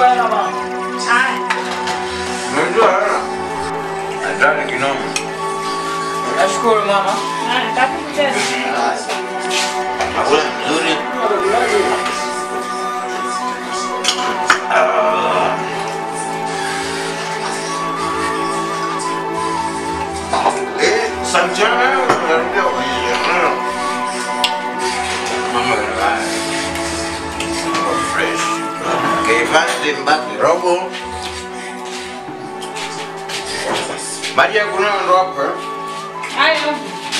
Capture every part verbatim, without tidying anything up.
Nipa hela bwana. Haya. Unajua hela? Hatari kinoma. Nashukuru mama. Haya, karibu tena. Hakuna mzuri. Eh, sanjana unarudi kwa mama gani? Fresh. Kevande mbaki robo. Maria kuna ndo hapo. Haya.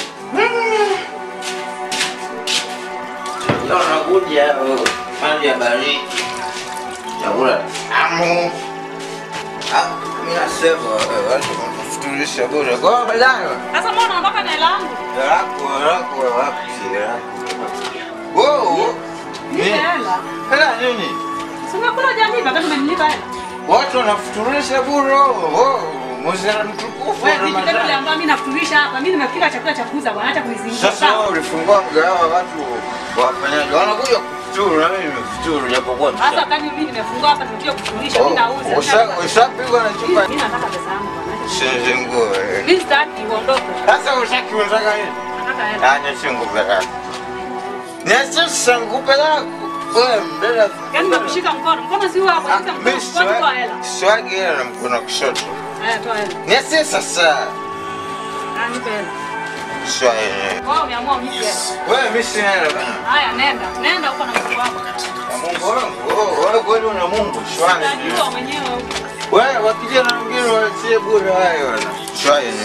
Leo nakuja hali ya baridi. Chakula tamu. Ah, mimi nasema watu wanafuturisha bure. Kwa baadaye. Sasa mbona unaondoka na hela yangu? Yako yako wapi sira? Wow. Ni hela. Hela nini? Singekula jamii wakati umenilipa hela. Watu wanafuturisha bure. Oh, mzee mtukufu. Wewe vipi kile ambacho mimi nafuturisha hapa? Mimi nimepika chakula cha kuuza bwana, acha kunizingira. Sasa wewe ulifungua mgahawa watu wafanyaje? Wanakuja kufuturu na mimi nimefuturu japokuwa mchana. Sasa kama mimi nimefungua hapa nimekuja kufuturisha mimi nauza. Ushapigwa na chupa. Mimi nataka pesa yangu bwana. Shenzengo. Mimi sitaki uondoke. Sasa ushaki unataka nini? Nataka hela. Anya shingo pela. Niache shangu pela. Wewe mbele. Yaani nimekushika mkono. Mkono si wako, shika mkono. Mkono toa hela. Swagi hela na mkono kushoto. Haya, toa hela. Niache sasa. Ah, nipe hela. Swagi. Wao umeamua unipe hela. Wewe mimi sina hela bana. Haya, nenda. Nenda huko na Mungu wako. Mungu wangu. Wewe kweli una Mungu. Swagi. Unajua mwenyewe huko. Wewe wakija na wengine waachie bure hayo bana. Swagi ni.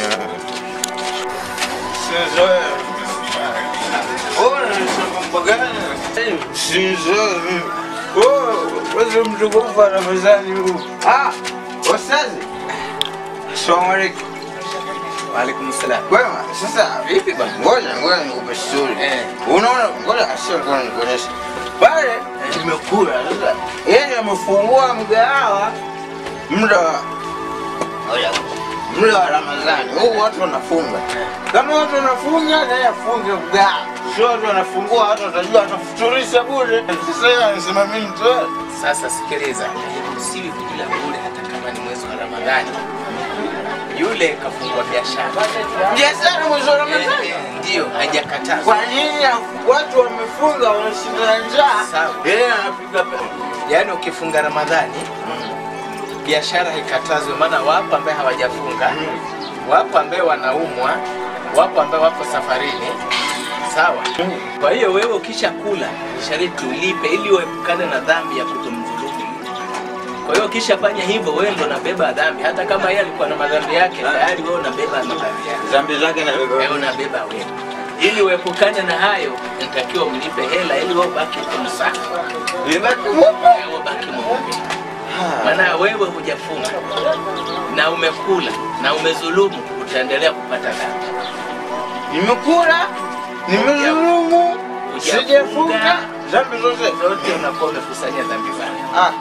Sio oh, nasema mbagani. Sio oh, wewe mtukufu ana mezani huu. Ah, wasazi. Assalamu alaykum. Wa alaykum salam. Wema, sasa vipi bwana? Ngoja ngoja nikupe story. Eh. Unaona ngoja asio ngoja nikuoneshe. Pale tumekula sasa. Yeye amefungua mgahawa muda ngoja muda wa Ramadhani. Huu watu wanafunga. Kama watu wanafunga na yeye afunge mgahawa. Sio watu wanafungua watu watajua atafuturisha bure. Sasa yeye anasema mimi nitoe. Sasa sikiliza. Usiwi kujila bure hata kama ni mwezi wa Ramadhani. Yule kafungua biashara. Biashara mwezi wa Ramadhani? Ndio, hajakataza. Kwa nini watu wamefunga wanashinda njaa? Sawa. Yeye anapiga pesa. Yaani ukifunga Ramadhani, biashara haikatazwi, maana wapo ambao hawajafunga, wapo ambao wanaumwa, wapo ambao wako safarini. Sawa. Kwa hiyo wewe ukisha kula, sharti ulipe ili uepukane na dhambi ya kutomdhulumu. Kwa hiyo ukishafanya hivyo wewe ndo unabeba dhambi, hata kama yeye alikuwa na madhambi yake, tayari wewe unabeba madhambi yake. Dhambi zake na beba. Wewe unabeba wewe. Ili uepukane na hayo, unatakiwa umlipe hela ili wewe ubaki msafi. Libaki mweupe. Wewe ubaki mweupe. Maana wewe hujafunga na umekula na umezulumu, utaendelea kupata dhambi. Nimekula, nimezulumu, sijafunga, dhambi zote zote unakuwa umekusanya dhambi zako. Ah.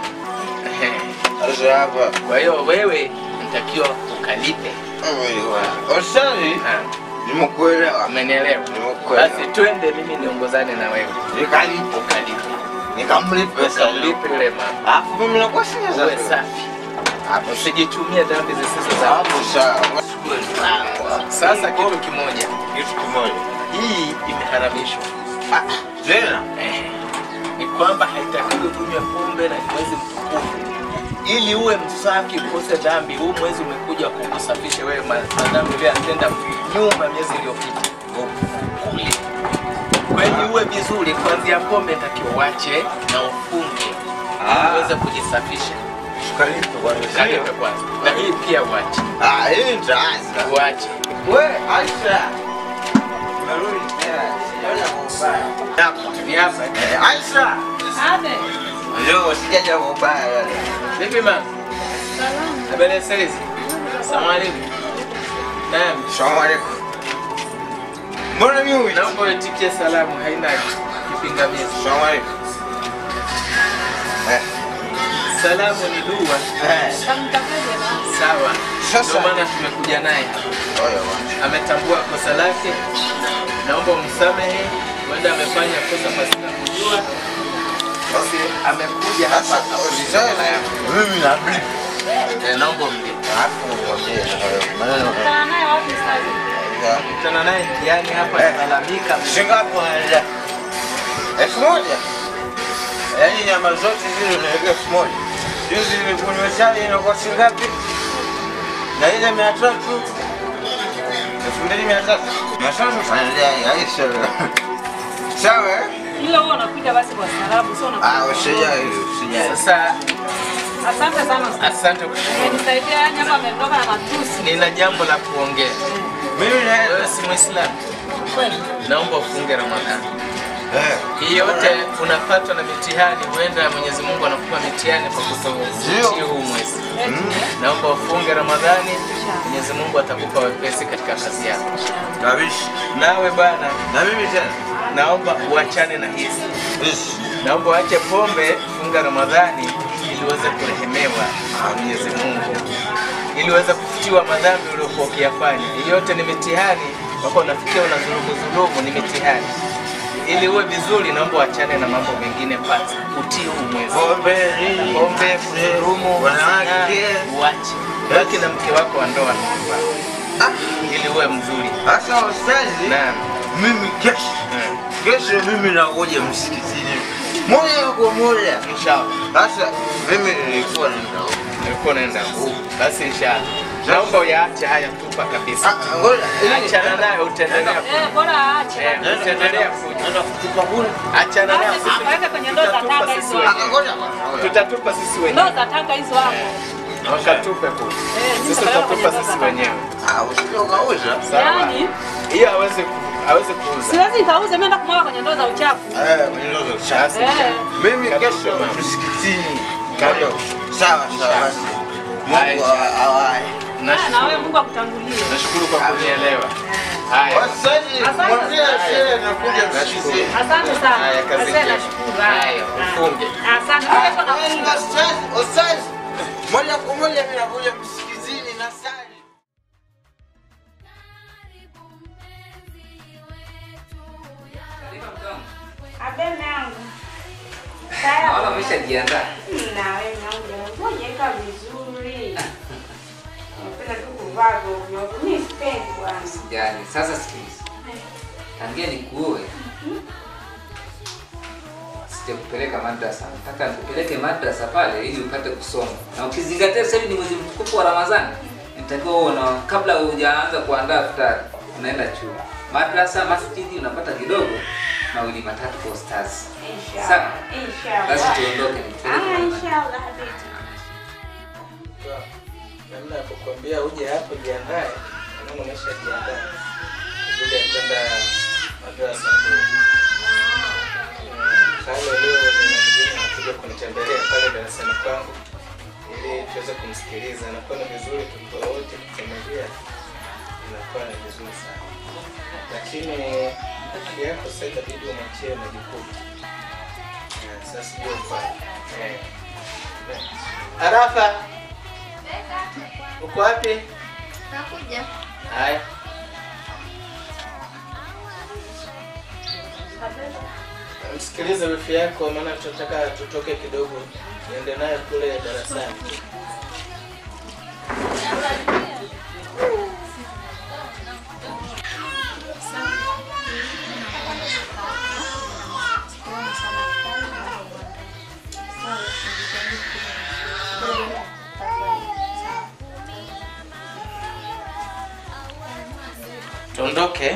Sasa hapa. Kwa hiyo wewe unatakiwa ukalipe. Osari, nimekuelewa. Umenielewa? Nimekuelewa. Basi twende mimi niongozane na wewe. Nikalipe, ukalipe. Nikamlipe pesa, ulipe yule mama. Alafu mimi nakuwa sina za wewe safi. Hapo usijitumie dhambi zisizo za hapo sawa. Sasa kitu kimoja, kitu kimoja. Hii imeharamishwa. Ah, tena eh, ni kwamba haitakiwi kunywa pombe na mwezi mtukufu. Ili uwe msafi ukose dhambi, huu mwezi umekuja kukusafisha wewe madhambi uliyotenda nyuma miezi iliyopita. Kule. Kweli uwe vizuri kuanzia pombe natakiwa uache na ufunge. Ah, uweze kujisafisha. Karibu kwanza. Karibu kwanza. Na hii pia uache. Ah, hii nitaanza. Uache. Wewe Aisha. Marudi tena. Sijaona mbaya. Hapa ni hapa. Aisha. Abe. Leo sijaja mbaya. Vipi mama? Salamu. Habari sasa? Asalamu alaykum. Naam, asalamu alaykum. Mbona mimi naomba utikie salamu haina kipingamizi. Asalamu alaykum. Eh. Salamu ni dua. Eh. Sawa. Sasa ndio maana tumekuja naye. Oyo. Ametambua kosa lake. Naomba umsamehe. Wenda amefanya kosa pasina kujua. Basi amekuja hapa Sasa mimi na blip. Eh, naomba mlipe. Hapo ngojea maneno. Kana naye wapi sasa? Kutana naye njiani hapa analalamika. Shingapi wanaenda? Elfu moja. Yaani nyama zote zile unaweka elfu moja. Juzi nilikunywa chai inakuwa shingapi? Na ile mia tatu. Elfu mbili mia tatu. Mia tatu fanya yaisha. Sawa eh? Ile wewe unakuja basi kwa salamu sio unakuja. Ah, usijali, usijali. Sasa Asante sana. asante kwa Umenisaidia yani hapa ametoka na matusi. nina jambo la kuongea. Mimi na Wewe si Muislamu. Kweli. Naomba ufunge Ramadhani. eh. Hii yote unapatwa na mitihani, huenda Mwenyezi Mungu anakupa mitihani kwa kutotii huu mwezi. Naomba ufunge Ramadhani, Mwenyezi Mungu atakupa wepesi katika kazi yako. Kabisa. Nawe bwana, Na mimi tena. naomba uachane na hizi. Yes. Naomba uache pombe, funga Ramadhani ili uweze kurehemewa na Mwenyezi Mungu. Ili uweze kufutiwa madhambi uliokuwa ukiyafanya. Hii yote ni mitihani, wako unafikia unazulumu zulumu ni mitihani. Ili uwe vizuri naomba uachane na mambo mengine pata. Utii huu mwezi. Pombe nini? Pombe, kurumu, wanawake, uache. Baki na mke wako wa ndoa ah, ili uwe mzuri. sasa ustazi. Naam. Mimi kesho. Mm. Kesho mimi nakuja msikitini. Moja kwa moja. Inshallah. Sasa mimi nilikuwa nenda huko. Nilikuwa naenda huko. Basi inshallah. Naomba uyaache haya tupa kabisa. Ah, ngoja. Achana nayo utaendelea. Eh, bora aache. Eh, utaendelea kuja. Nenda kutupa kule. Achana nayo. Acha apeleke kwenye ndoo za Tutatupa taka sisi hizo. wenyewe. Ah, ngoja. Tutatupa sisi Ndoo wenyewe. za taka hizo hapo. Wakatupe kule. Sisi tutatupa sisi wenyewe. Ah, usikauza. Sawa. Yaani Hiyo hawezi ku hawezi kuuza. siwezi nikauze mimi enda kumwaga kwenye ndoo za uchafu. Eh, ndio Basi Eh. mimi Katupe, kesho mama. msikitini. Karibu. Sawa, sawa basi. Mungu Aisha. awaye. Ah, na wewe Nashukuru. Mungu akutangulie. Nashukuru kwa kunielewa. Haya. Wasaji, Asante. mwambie shehe nakuja msikitini. Asante sana. Haya, kazi Asante njema. nashukuru. Haya, ufunge. Asante. Ah, Kesho nafunga. Ustazi, ustazi. Moja kwa moja mimi nakuja msikitini na sali. Abeme yangu. Naona umeshajiandaa. Na wewe yangu. Ngoja ika vizuri. Napenda tu kuvaa govyo. Mimi sipendi bwana. Sijali. Sasa sikiliza. Tangia nikuoe. Sitakupeleka madrasa. Nataka nikupeleke madrasa pale ili upate kusoma. Na ukizingatia sasa hivi ni mwezi mtukufu wa Ramadhani. Nitakiwa uone kabla hujaanza kuandaa futari unaenda chuo. Madrasa, masjidi unapata kidogo mawili matatu kwa ustazi. Inshallah. Sawa. Inshallah. Basi tuondoke nikupeleke. Ah, Ramadhani. inshallah habiti. Namna ya kukwambia uje hapo jiandae, mwanangu nimesha jiandaa. Vile kwenda madrasa kule. Sasa leo nina mgeni anakuja kunitembelea pale darasani kwangu ili tuweze kumsikiliza. Inakuwa ni vizuri tukiwa wote tukifamilia. Inakuwa ni vizuri sana. Lakini akili yako sasa itabidi umwachie majukumu. Eh, Sasa sijui ufanye. Eh. Arafa. Uko wapi? Nakuja. Haya. Msikilize wifi yako maana tunataka tutoke kidogo. Niende naye kule darasani. Tuondoke.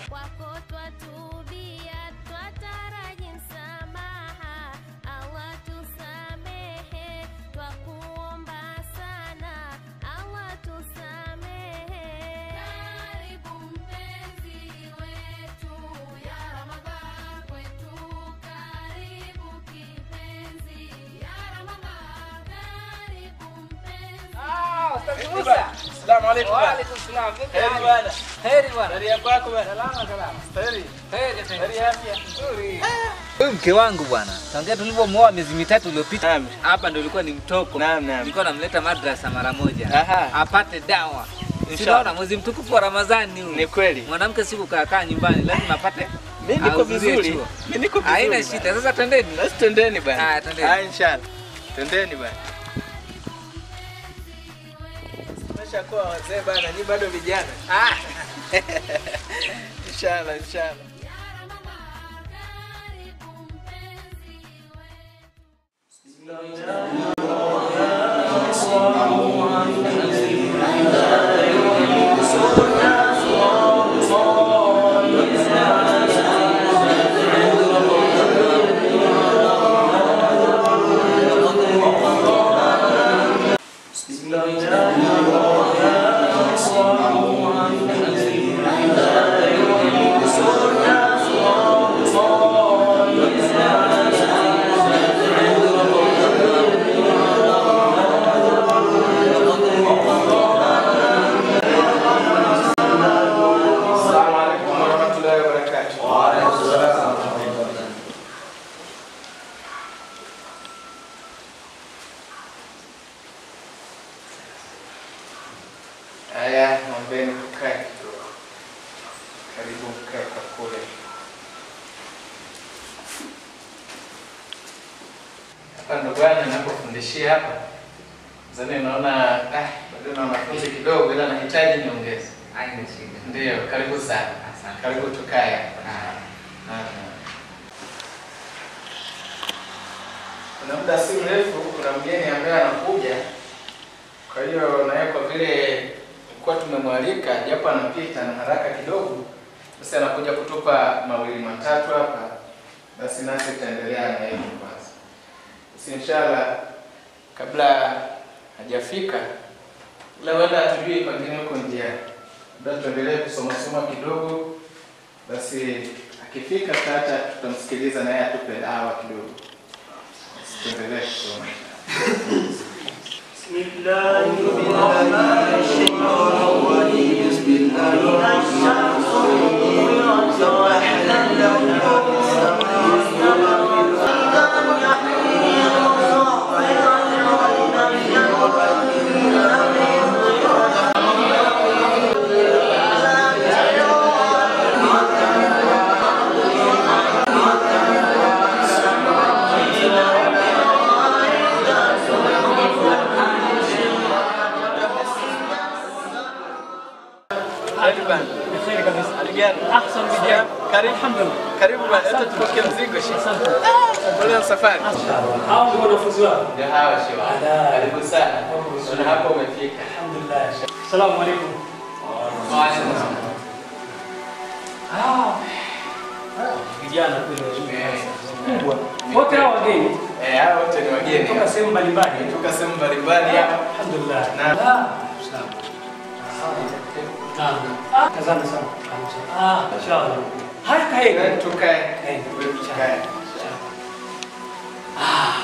Asalamu alaykum. Wa alaykum salaam. Heri bwana. Heri bwana. Heri yako yako bwana. Salama salama. Heri. Heri tena. Heri afya. Nzuri. Huyu mke wangu bwana. Tangia tulipomwoa miezi mitatu iliyopita. Naam. Hapa ndio ilikuwa ni mtoko. Naam, naam. Nilikuwa namleta madrasa mara moja. Aha. Apate dawa. Inshallah. Sinaona mwezi mtukufu wa Ramadhani huu. Ni kweli. Mwanamke siku kaa kaa nyumbani lazima apate Mimi niko vizuri. Mimi niko vizuri. Haina shida. Sasa twendeni. Basi twendeni bwana. Ah, twendeni. Ah, inshallah. Twendeni bwana. Tumeshakuwa wazee bwana, ni bado vijana. Ah. Inshallah, inshallah. Haya, naombeni kukaa kidogo. Karibu mkae kwa kule. Hapa ndo bwana ninapofundishia hapa. Zani naona ah, bado na wanafunzi kidogo ila nahitaji niongeze. Haina shida. Ndio, karibu sana. Asante. Karibu tukae. Ah. Ah. Kuna muda si mrefu kuna mgeni ambaye anakuja. Kwa hiyo na yeye kwa vile kwa tumemwalika japo anapita na haraka kidogo, basi anakuja kutupa mawili matatu hapa, basi nasi tutaendelea na yeye kwanza. Basi inshallah kabla hajafika ila wenda atujui pengine uko njiani, basi tuendelee kusoma soma kidogo, basi akifika tata tutamsikiliza na yeye atupe dawa kidogo. Tuendelee kusoma. بسم الله الرحمن الرحيم بسم الله الشمس كورت وأحلى Ahsan vijana. Karibu. Alhamdulillah. Karibu bwana. Hata tupokee mzigo shi. Asante. Bwana safari. hao ndio wanafunzi wao. Ndio hawa shi. Karibu sana. Tuna hapo umefika. Alhamdulillah. Asalamu alaykum. Wa alaykum assalam. Ah. Vijana kweli wazuri. Kubwa. Wote hao wageni. Eh, hao wote ni wageni. Kutoka sehemu mbalimbali. Kutoka sehemu mbalimbali hapa. Alhamdulillah. Na sawa. Naam. Ah, kazana sana. Ah, inshallah. Haya kaeni. tukae. Kaeni. Tukae. Ah.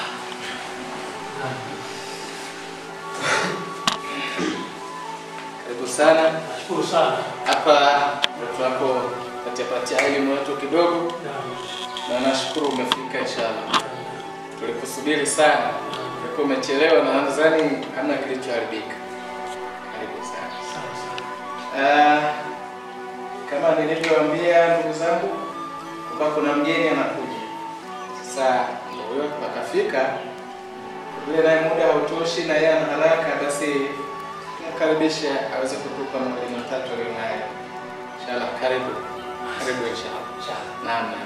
Karibu sana. Nashukuru sana. Hapa watu wako patia patia elimu watu kidogo. Naam. Na nashukuru umefika inshallah. Tulikusubiri sana. Ulikuwa umechelewa na nadhani hamna kilichoharibika. Karibu sana. Uh, kama nilivyowaambia ndugu zangu kwamba kuna mgeni anakuja. Sasa ndio huyo akafika. Bila naye muda hautoshi na yeye ana haraka, basi tumkaribishe aweze kutupa mawili matatu leo naye. Inshallah karibu. Karibu inshallah. Inshallah. Naam naam.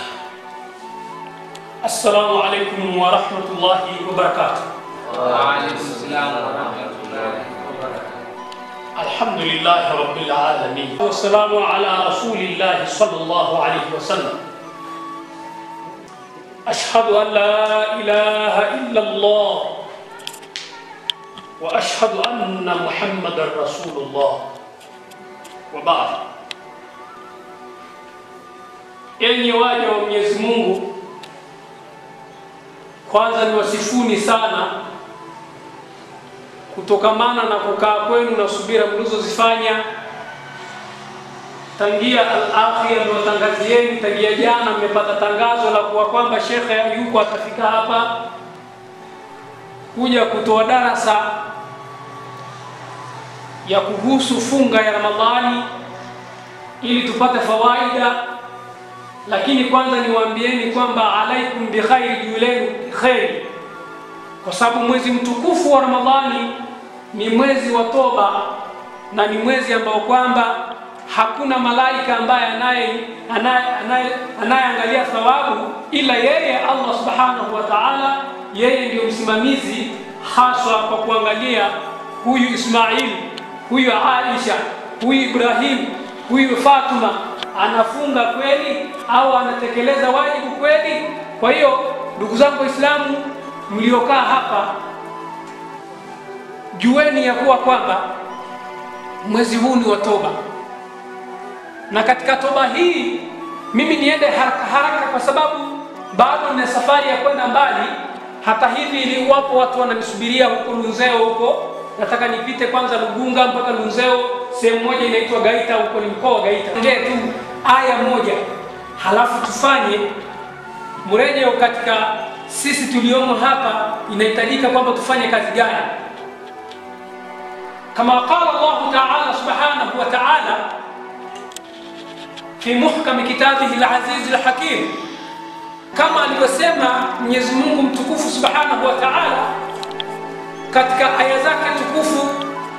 Assalamu alaykum wa rahmatullahi wa barakatuh. Wa alaykum assalam wa rahmatullahi wa barakatuh. الحمد لله رب العالمين والسلام على رسول الله صلى الله عليه وسلم. أشهد أن لا إله إلا الله وأشهد أن محمد رسول الله وبعد. Enyi waja wa Mwenyezi Mungu, kwanza niwasifuni sana kutokamana na kukaa kwenu na subira mlizozifanya tangia al-akhir mwatangazieni. Tangia jana mmepata tangazo la kuwa kwamba shekhe yuko atafika hapa kuja kutoa darasa ya kuhusu funga ya Ramadhani ili tupate fawaida lakini kwanza niwaambieni kwamba alaikum bi khairi, yulenu khairi, kwa sababu mwezi mtukufu wa Ramadhani ni mwezi wa toba na ni mwezi ambao kwamba hakuna malaika ambaye anaye anayeangalia thawabu ila yeye Allah subhanahu wa ta'ala. Yeye ndio msimamizi haswa kwa kuangalia huyu Ismail, huyu Aisha, huyu Ibrahim, huyu Fatuma anafunga kweli au anatekeleza wajibu kweli. Kwa hiyo ndugu zangu Waislamu mliokaa hapa, jueni ya kuwa kwamba mwezi huu ni wa toba, na katika toba hii mimi niende haraka haraka kwa sababu bado nina safari ya kwenda mbali. Hata hivi ili wapo watu wananisubiria huko Lunzeo huko, nataka nipite kwanza Lugunga mpaka Lunzeo, sehemu moja inaitwa Gaita, huko ni mkoa wa Gaita. Ndio tu aya moja, halafu tufanye mrejeo katika sisi tuliomo hapa, inahitajika kwamba tufanye kazi gani. Kama qala Allah Ta'ala subhanahu wa ta'ala fi muhkam kitabihi al-aziz al-hakim, kama alivyosema Mwenyezi Mungu mtukufu subhanahu wa ta'ala katika aya zake tukufu,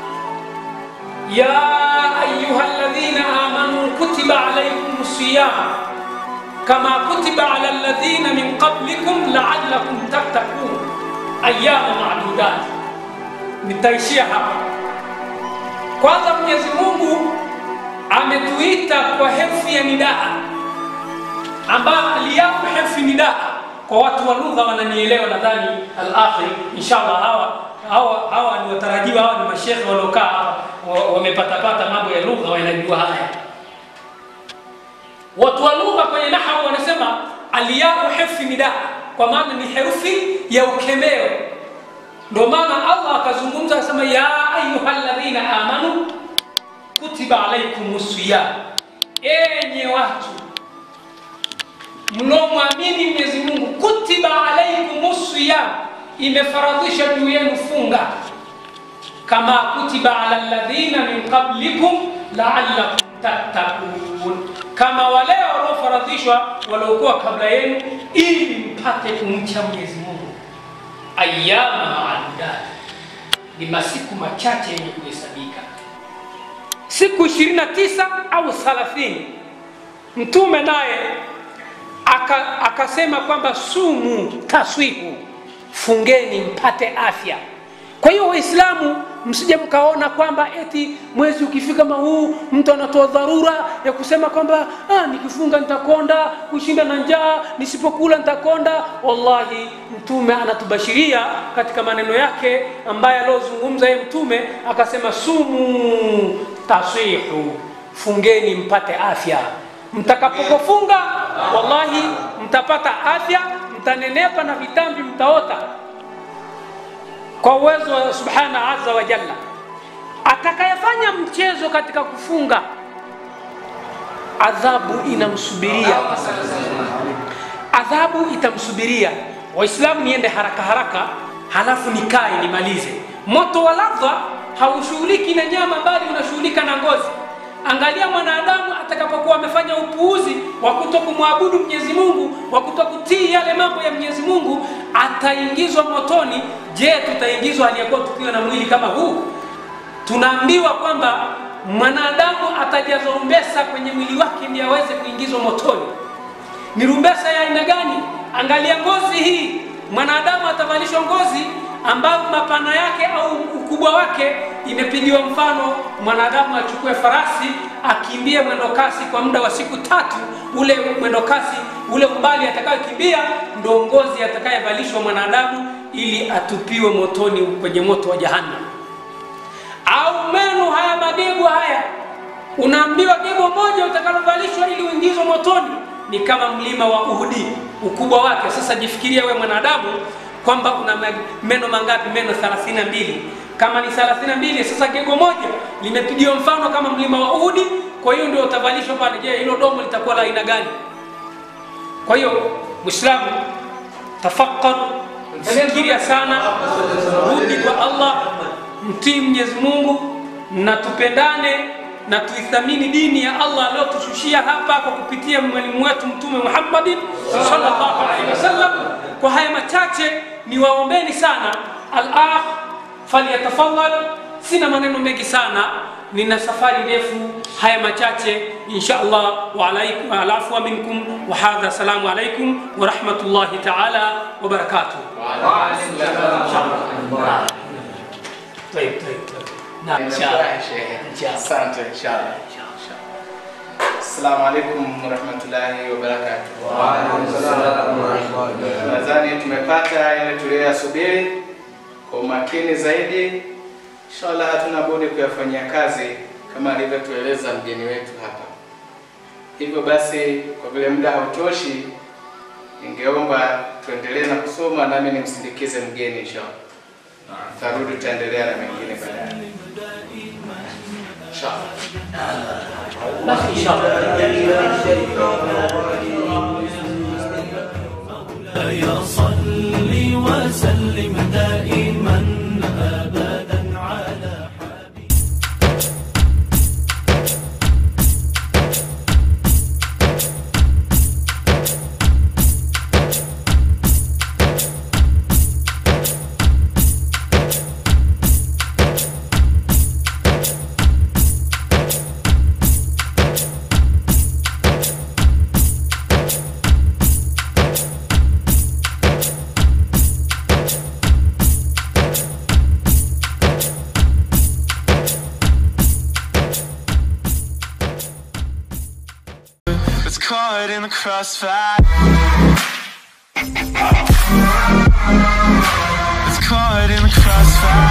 ya ayyuhalladhina amanu kutiba alaykumus siyam kama kutiba ala alladhina min qablikum la'allakum tattaqun ayyama ma'dudat. Nitaishia hapa. Kwanza Mwenyezi Mungu ametuita kwa herufi ya nidaa, ambayo aliyapo herufi nidaa. Kwa watu wa lugha wananielewa nadhani al-akhir inshallah. Hawa hawa hawa ni watarajiwa, hawa ni mashekhe waliokaa wamepata pata mambo ya lugha, wanajua haya. Watu wa lugha kwenye nahwu wanasema aliyapo herufi nidaa, kwa maana ni herufi ya ukemeo. Ndio maana Allah akazungumza akasema, ya ayyuhalladhina amanu kutiba alaykumus siyam, enyi watu mnaoamini Mwenyezi Mungu, kutiba alaykumus siyam, imefaradhisha juu yenu funga, kama kutiba ala alladhina min qablikum la'allakum tattaqun, kama wale waliofaradhishwa waliokuwa kabla yenu ili mpate kumcha Mwenyezi Mungu. Ayyama ma'dudat, ni masiku machache yenye kuhesabika, siku ishirini na tisa au thelathini. Mtume naye akasema kwamba sumu taswihu, fungeni mpate afya. Kwa hiyo Waislamu msije mkaona kwamba eti mwezi ukifika kama huu mtu anatoa dharura ya kusema kwamba ah, nikifunga nitakonda, kushinda na njaa, nisipokula nitakonda. Wallahi Mtume anatubashiria katika maneno yake ambaye alozungumza yeye Mtume, akasema sumu taswihu, fungeni mpate afya. Mtakapofunga wallahi mtapata afya, mtanenepa na vitambi mtaota kwa uwezo wa subhana azza wa jalla. Atakayefanya mchezo katika kufunga, adhabu inamsubiria, adhabu itamsubiria. Waislamu niende haraka haraka halafu nikae nimalize. Moto wa ladha haushughuliki na nyama bali unashughulika na ngozi. Angalia mwanadamu atakapokuwa amefanya upuuzi wa kutokumwabudu Mwenyezi Mungu, wa kutokutii yale mambo ya Mwenyezi Mungu, ataingizwa motoni. Je, tutaingizwa aliyakuwa tukiwa na mwili kama huu? Tunaambiwa kwamba mwanadamu atajazwa rumbesa kwenye mwili wake ndiye aweze kuingizwa motoni. Ni rumbesa ya aina gani? Angalia ngozi hii. Mwanadamu atavalishwa ngozi ambayo mapana yake au ukubwa wake imepigiwa mfano. Mwanadamu achukue farasi akimbie mwendo kasi kwa muda wa siku tatu, ule mwendo kasi, ule umbali atakayokimbia ndio ngozi atakayevalishwa mwanadamu ili atupiwe motoni kwenye moto wa jahannam. Au meno haya, magego haya, unaambiwa gego moja utakalovalishwa ili uingizwe motoni ni kama mlima wa Uhudi ukubwa wake. Sasa jifikiria wewe mwanadamu kwamba una meno mangapi? Meno thelathini na mbili. Kama ni thelathini na mbili, sasa gego moja limepigiwa mfano kama mlima wa Uhudi. Kwa hiyo ndio utavalishwa pale. Je, hilo domo litakuwa la aina gani? Kwa hiyo Muislamu, tafakkar, fikiria sana, rudi kwa Allah, mtii Mwenyezi Mungu na tupendane na tuithamini dini ya Allah aliyotushushia hapa kwa kupitia mwalimu wetu Mtume Muhammadin sallallahu alaihi wasallam. Kwa haya machache niwaombeni sana, al-akh falyatafadhal. Sina maneno mengi sana, nina safari ndefu. Haya machache insha Allah. Wa alaikum wa alafu minkum wa hadha. Salamu alaikum wa rahmatullahi ta'ala wa barakatuh. Wa alaikum salaam. Tayeb tayeb. Naam, inshallah shehe. Asante inshallah. Assalamu alaikum wa rahmatullahi wa barakatuh. Wa alaikum salaam wa rahmatullahi. Nadhani tumepata yale tuliyosubiri kwa umakini zaidi. Inshallah hatuna budi kuyafanyia kazi kama alivyotueleza mgeni wetu hapa. Hivyo basi, kwa vile muda hautoshi, ningeomba tuendelee na kusoma, nami nimsindikize mgeni inshallah. Tarudi tutaendelea na mengine baadaye. Inshallah. Basi inshallah. يا صل وسلم دائما أبدا على caught in the crossfire. It's caught in the crossfire.